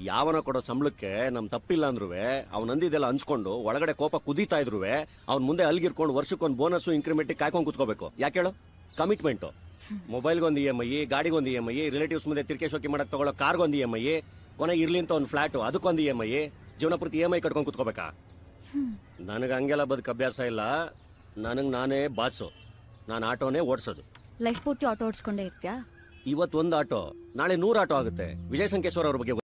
ಯಾವನ ಕೊಡೋ ಸಂಬಳಕ್ಕೆ ನಮ್ ತಪ್ಪಿಲ್ಲ ಅಂದ್ರೂ ಅವ್ನ ಅಂದಿದ್ದೆಲ್ಲ ಹಂಚ್ಕೊಂಡು ಒಳಗಡೆ ಕೋಪ ಕುದೀತಾ ಇದ್ರು ಅವ್ನ ಮುಂದೆ ಅಲ್ಗಿರ್ಕೊಂಡು ವರ್ಷಕ್ಕೊಂದು ಬೋನಸ್ ಇಂಕ್ರಿಮೆಂಟ್ ಕಾಯ್ಕೊಂಡು ಕುತ್ಕೋಬೇಕು. ಯಾಕೆ ಹೇಳು? ಕಮಿಟ್ಮೆಂಟ್. ಮೊಬೈಲ್ಗೊಂದು EMI, ಗಾಡಿಗೊಂದು EMI, ರಿಲೇಟಿವ್ಸ್ ಮುಂದೆ ತಿರ್ಕೆ ಶೋಕಿ ಮಾಡಕ್ ತಗೊಳ್ಳೋ ಕಾರ್ಗೊಂದು EMI, ಕೊನೆಗೆ ಇರ್ಲಿ ಅಂತ ಒಂದು ಫ್ಲಾಟ್ ಅದಕ್ಕೊಂದು EMI, ಜೀವನ ಪೂರ್ತಿ EMI ಕಟ್ಕೊಂಡು ಕುತ್ಕೋಬೇಕಾ? ನನಗೆ ಹಂಗೆಲ್ಲ ಬದುಕು ಅಭ್ಯಾಸ ಇಲ್ಲ. ನನಗ್ ನಾನೇ ಬಾಸು. ನಾನು ಆಟೋನೇ ಓಡಿಸೋದು. ಲೈಫ್ ಪೂರ್ತಿ ಆಟೋ ಓಡಿಸ್ಕೊಂಡೇ ಇರ್ತೀಯಾ? ಇವತ್ತು ಒಂದು ಆಟೋ, ನಾಳೆ 100 ಆಟೋ ಆಗುತ್ತೆ. ವಿಜಯ್ ಸಂಕೇಶ್ವರ ಅವ್ರ ಬಗ್ಗೆ